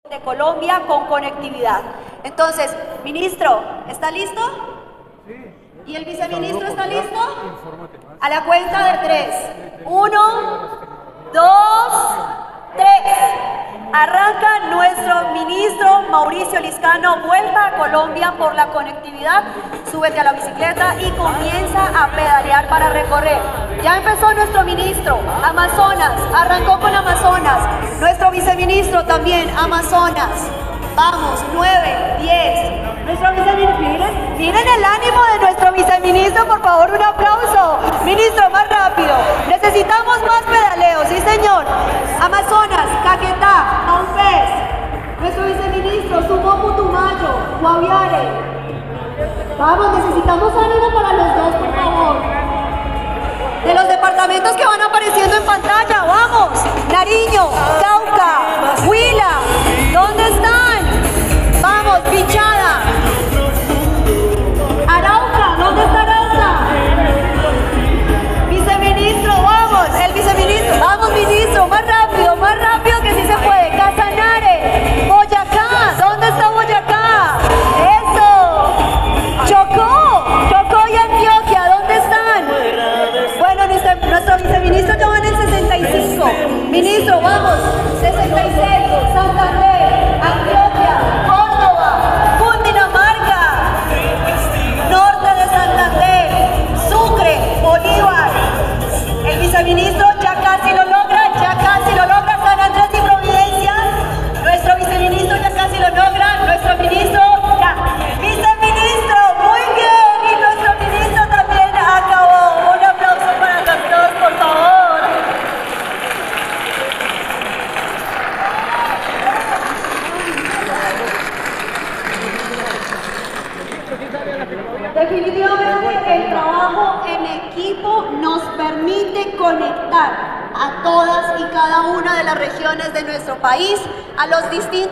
de Colombia con conectividad. Entonces, ministro, ¿está listo? ¿Y el viceministro está listo? A la cuenta de 3. 1, 2, 3. Arranca nuestro ministro Mauricio Liscano, vuelta a Colombia por la conectividad, súbete a la bicicleta y comienza a pedalear para recorrer. Ya empezó nuestro ministro, Amazonas, arrancó con Amazonas, nuestro viceministro también, Amazonas. Vamos, 9, 10. Nuestro viceministro, miren el ánimo de nuestro viceministro, por favor, un aplauso. Ministro, más rápido. Necesitamos más pedaleo, sí señor. Amazonas, Caquetá, Maupés. Nuestro viceministro, Sumó, Putumayo, Guaviare. Vamos, necesitamos ánimo para los dos, por favor. De los departamentos que van apareciendo en pantalla, vamos. Nariño, Cauca, Huila, ¿dónde están? Vamos, Pichada. Arauca, ¿dónde está Arauca? Viceministro, vamos, el viceministro. Vamos, ministro, más rápido que sí se puede. Casanare, Boyacá, ¿dónde está Boyacá? Eso. Chocó y Antioquia, ¿dónde están? Bueno, nuestro viceministro ya va en el 65. Ministro, vamos, 66, Santander, Antioquia, Córdoba, Cundinamarca, norte de Santander, Sucre, Bolívar. El viceministro ya casi lo logra, San Andrés y Providencia. Nuestro viceministro ya casi lo logra, nuestro ministro ya. Viceministro, muy bien, y nuestro ministro también acabó. Un aplauso para los dos, por favor. Definitivamente el trabajo en equipo nos permite conectar a todas y cada una de las regiones de nuestro país, a los distintos